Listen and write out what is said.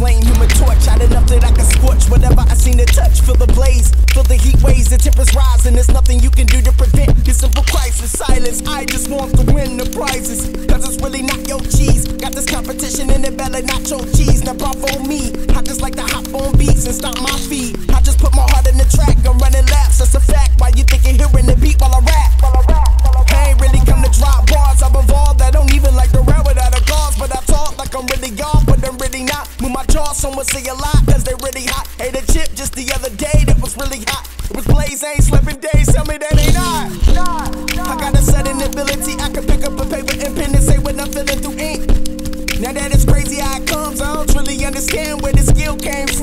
flame, human torch, hot enough that I can scorch whatever I seem to touch. Feel the blaze, feel the heat waves, the temperature's rising. There's nothing you can do to prevent this simple crisis. Silence, I just want to win the prizes, cause it's really not your cheese. Got this competition in the belly, not your cheese. Now bravo me, I just like to hop on beats and stomp my feet. I just put my heart in the track, I'm running laps, that's a fact. Why you think you're hearing the beat while I rap? I ain't really come to drop bars, I've evolved. I don't even like the rap without a cause, but I talk like I'm really y'all, but I'm really not. Move my jaw, someone say a lot, cause they really hot. Ate a chip just the other day that was really hot. It was Blaze, ain't slipping days, tell me that ain't not. I got a sudden ability, I can pick up a paper and pen and say what I'm feeling through ink. Now that it's crazy how it comes, I don't really understand where the skill came